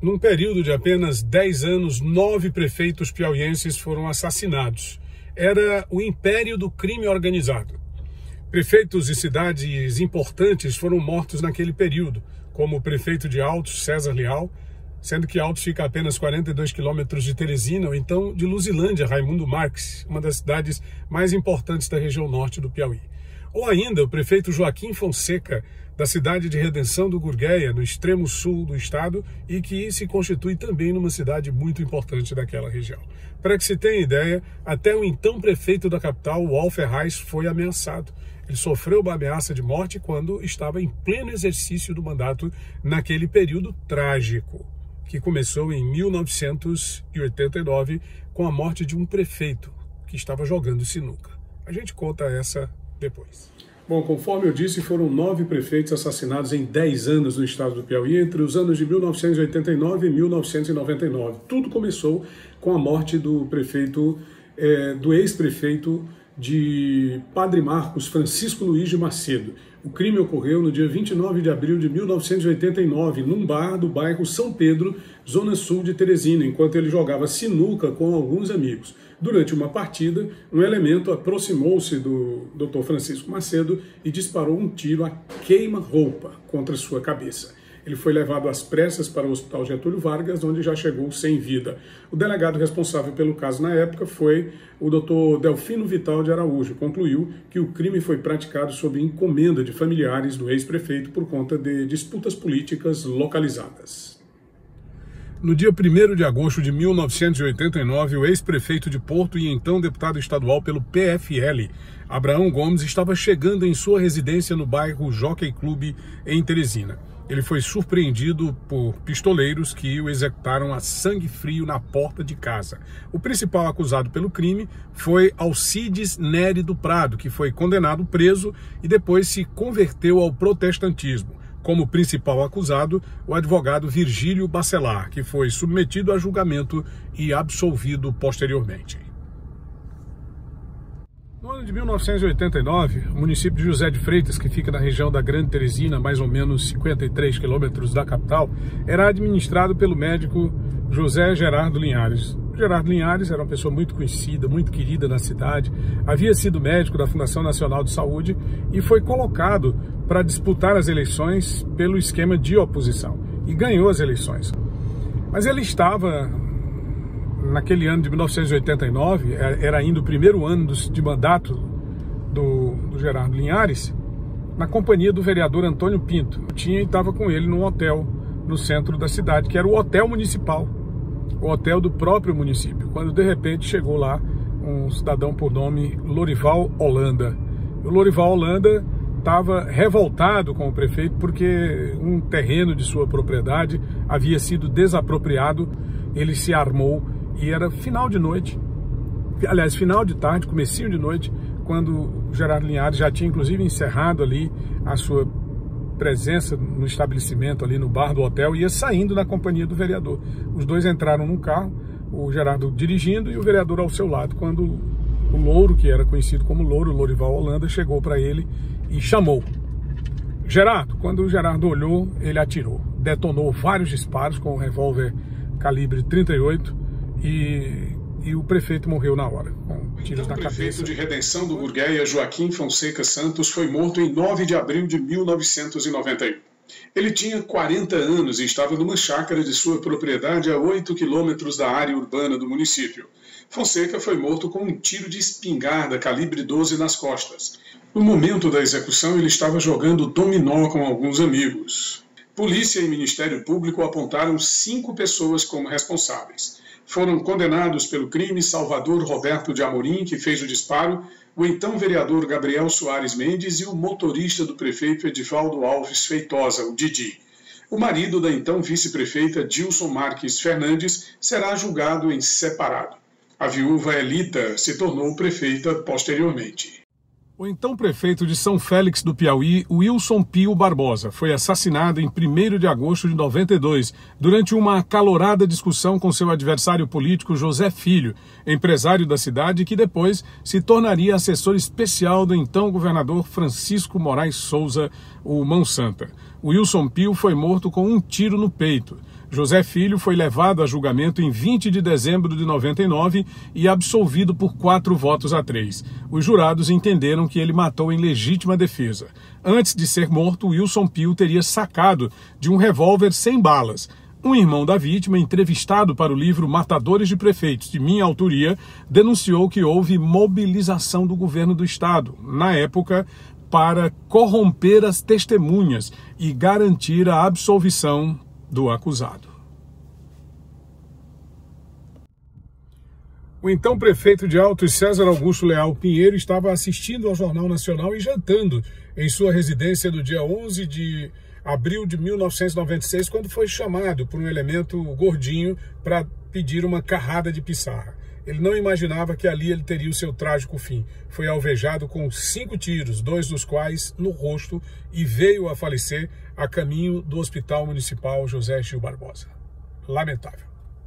Num período de apenas 10 anos, 9 prefeitos piauienses foram assassinados. Era o império do crime organizado. Prefeitos de cidades importantes foram mortos naquele período, como o prefeito de Altos, César Leal, sendo que Altos fica a apenas 42 quilômetros de Teresina, ou então de Luzilândia, Raimundo Marques, uma das cidades mais importantes da região norte do Piauí. Ou ainda o prefeito Joaquim Fonseca, da cidade de Redenção do Gurgueia, no extremo sul do estado, e que se constitui também numa cidade muito importante daquela região. Para que se tenha ideia, até o então prefeito da capital, o Al Ferraz, foi ameaçado. Ele sofreu uma ameaça de morte quando estava em pleno exercício do mandato naquele período trágico, que começou em 1989 com a morte de um prefeito que estava jogando sinuca. A gente conta essa depois. Bom, conforme eu disse, foram 9 prefeitos assassinados em 10 anos no estado do Piauí, entre os anos de 1989 e 1999. Tudo começou com a morte do ex-prefeito de Padre Marcos, Francisco Luiz de Macedo. O crime ocorreu no dia 29 de abril de 1989, num bar do bairro São Pedro, zona sul de Teresina, enquanto ele jogava sinuca com alguns amigos. Durante uma partida, um elemento aproximou-se do Dr. Francisco Macedo e disparou um tiro a queima-roupa contra sua cabeça. Ele foi levado às pressas para o Hospital Getúlio Vargas, onde já chegou sem vida. O delegado responsável pelo caso na época foi o Dr. Delfino Vital de Araújo. Concluiu que o crime foi praticado sob encomenda de familiares do ex-prefeito por conta de disputas políticas localizadas. No dia 1º de agosto de 1989, o ex-prefeito de Porto e então deputado estadual pelo PFL, Abraão Gomes, estava chegando em sua residência no bairro Jockey Club, em Teresina. Ele foi surpreendido por pistoleiros que o executaram a sangue frio na porta de casa. O principal acusado pelo crime foi Alcides Nery do Prado, que foi condenado, preso e depois se converteu ao protestantismo. Como principal acusado, o advogado Virgílio Bacelar, que foi submetido a julgamento e absolvido posteriormente. No ano de 1989, o município de José de Freitas, que fica na região da Grande Teresina, mais ou menos 53 quilômetros da capital, era administrado pelo médico José Gerardo Linhares. Gerardo Linhares era uma pessoa muito conhecida, muito querida na cidade, havia sido médico da Fundação Nacional de Saúde e foi colocado para disputar as eleições pelo esquema de oposição e ganhou as eleições. Mas ele estava, naquele ano de 1989, era ainda o primeiro ano de mandato do Gerardo Linhares, na companhia do vereador Antônio Pinto. Estava com ele num hotel no centro da cidade, que era o Hotel Municipal, o hotel do próprio município, quando de repente chegou lá um cidadão por nome Lorival Holanda. O Lorival Holanda estava revoltado com o prefeito porque um terreno de sua propriedade havia sido desapropriado. Ele se armou e era final de noite, aliás, final de tarde, comecinho de noite, quando o Gerardo Linhares já tinha inclusive encerrado ali a sua presença no estabelecimento, ali no bar do hotel, ia saindo na companhia do vereador. Os dois entraram num carro, o Gerardo dirigindo e o vereador ao seu lado, quando o Louro, que era conhecido como Louro, Lorival Holanda, chegou para ele e chamou Gerardo. Quando o Gerardo olhou, ele atirou, detonou vários disparos com um revólver calibre 38 e o prefeito morreu na hora, com tiros na cabeça. O prefeito de Redenção do Gurgueia, Joaquim Fonseca Santos, foi morto em 9 de abril de 1991. Ele tinha 40 anos e estava numa chácara de sua propriedade a 8 quilômetros da área urbana do município. Fonseca foi morto com um tiro de espingarda calibre 12 nas costas. No momento da execução, ele estava jogando dominó com alguns amigos. Polícia e Ministério Público apontaram 5 pessoas como responsáveis. Foram condenados pelo crime Salvador Roberto de Amorim, que fez o disparo, o então vereador Gabriel Soares Mendes e o motorista do prefeito Edivaldo Alves Feitosa, o Didi. O marido da então vice-prefeita Dilson Marques Fernandes será julgado em separado. A viúva Elita se tornou prefeita posteriormente. O então prefeito de São Félix do Piauí, Wilson Pio Barbosa, foi assassinado em 1º de agosto de 92, durante uma acalorada discussão com seu adversário político José Filho, empresário da cidade, que depois se tornaria assessor especial do então governador Francisco Moraes Souza, o Mão Santa. Wilson Pio foi morto com um tiro no peito. José Filho foi levado a julgamento em 20 de dezembro de 99 e absolvido por 4-3. Os jurados entenderam que ele matou em legítima defesa. Antes de ser morto, Wilson Pio teria sacado de um revólver sem balas. Um irmão da vítima, entrevistado para o livro Matadores de Prefeitos, de minha autoria, denunciou que houve mobilização do governo do estado, na época, para corromper as testemunhas e garantir a absolvição do acusado. O então prefeito de Altos, César Augusto Leal Pinheiro, estava assistindo ao Jornal Nacional e jantando em sua residência no dia 11 de abril de 1996, quando foi chamado por um elemento gordinho para pedir uma carrada de pissarra. Ele não imaginava que ali ele teria o seu trágico fim. Foi alvejado com 5 tiros, 2 dos quais no rosto, e veio a falecer a caminho do Hospital Municipal José Gil Barbosa. Lamentável.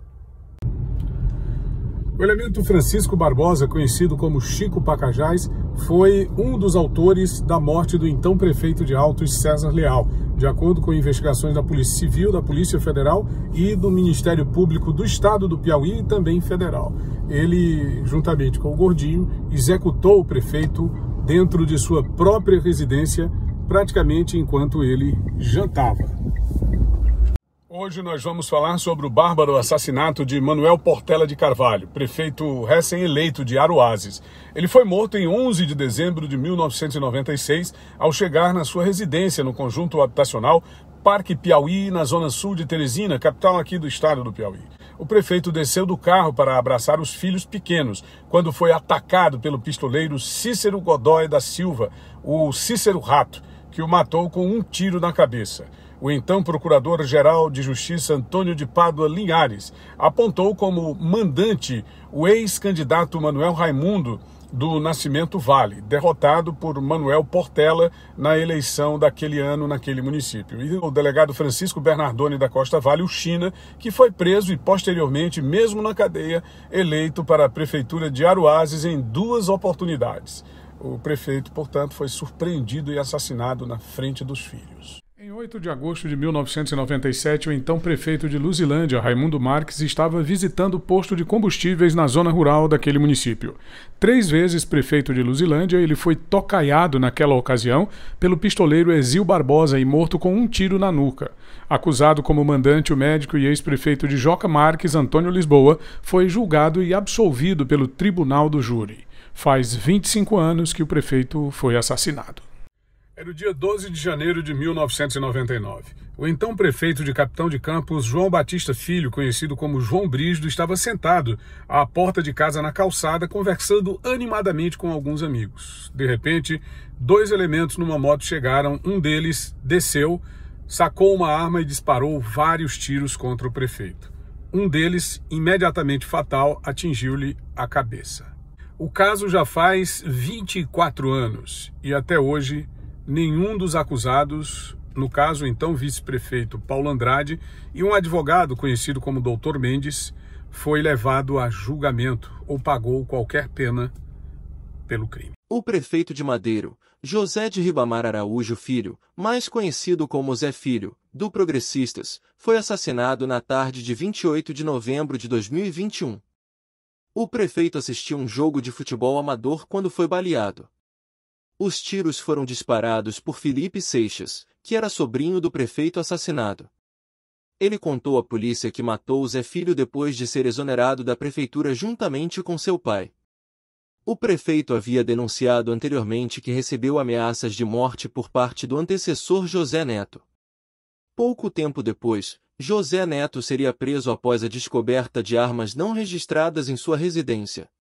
O elemento Francisco Barbosa, conhecido como Chico Pacajás, foi um dos autores da morte do então prefeito de Altos, César Leal, de acordo com investigações da Polícia Civil, da Polícia Federal e do Ministério Público do Estado do Piauí e também federal. Ele, juntamente com o Gordinho, executou o prefeito dentro de sua própria residência, praticamente enquanto ele jantava. Hoje nós vamos falar sobre o bárbaro assassinato de Manuel Portela de Carvalho, prefeito recém-eleito de Aroazes. Ele foi morto em 11 de dezembro de 1996, ao chegar na sua residência no conjunto habitacional Parque Piauí, na zona sul de Teresina, capital aqui do estado do Piauí. O prefeito desceu do carro para abraçar os filhos pequenos, quando foi atacado pelo pistoleiro Cícero Godoy da Silva, o Cícero Rato, que o matou com um tiro na cabeça. O então Procurador-Geral de Justiça Antônio de Pádua Linhares apontou como mandante o ex-candidato Manuel Raimundo do Nascimento Vale, derrotado por Manuel Portela na eleição daquele ano naquele município. E o delegado Francisco Bernardoni da Costa Vale, o China, que foi preso e posteriormente, mesmo na cadeia, eleito para a prefeitura de Aroazes em 2 oportunidades. O prefeito, portanto, foi surpreendido e assassinado na frente dos filhos. Em 8 de agosto de 1997, o então prefeito de Luzilândia, Raimundo Marques, estava visitando o posto de combustíveis na zona rural daquele município. 3 vezes prefeito de Luzilândia, ele foi tocaiado naquela ocasião pelo pistoleiro Exil Barbosa e morto com um tiro na nuca. Acusado como mandante, o médico e ex-prefeito de Joca Marques, Antônio Lisboa, foi julgado e absolvido pelo Tribunal do Júri. Faz 25 anos que o prefeito foi assassinado. Era o dia 12 de janeiro de 1999. O então prefeito de Capitão de Campos, João Batista Filho, conhecido como João Brígido, estava sentado à porta de casa na calçada, conversando animadamente com alguns amigos. De repente, 2 elementos numa moto chegaram, um deles desceu, sacou uma arma e disparou vários tiros contra o prefeito. Um deles, imediatamente fatal, atingiu-lhe a cabeça. O caso já faz 24 anos e até hoje nenhum dos acusados, no caso então vice-prefeito Paulo Andrade e um advogado conhecido como Dr. Mendes, foi levado a julgamento ou pagou qualquer pena pelo crime. O prefeito de Madeiro, José de Ribamar Araújo Filho, mais conhecido como Zé Filho, do Progressistas, foi assassinado na tarde de 28 de novembro de 2021. O prefeito assistiu um jogo de futebol amador quando foi baleado. Os tiros foram disparados por Felipe Seixas, que era sobrinho do prefeito assassinado. Ele contou à polícia que matou o Zé Filho depois de ser exonerado da prefeitura juntamente com seu pai. O prefeito havia denunciado anteriormente que recebeu ameaças de morte por parte do antecessor José Neto. Pouco tempo depois, José Neto seria preso após a descoberta de armas não registradas em sua residência.